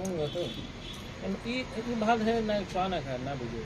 कहूँगा तो, पण ती भाग है ना छाना खाना बुझे।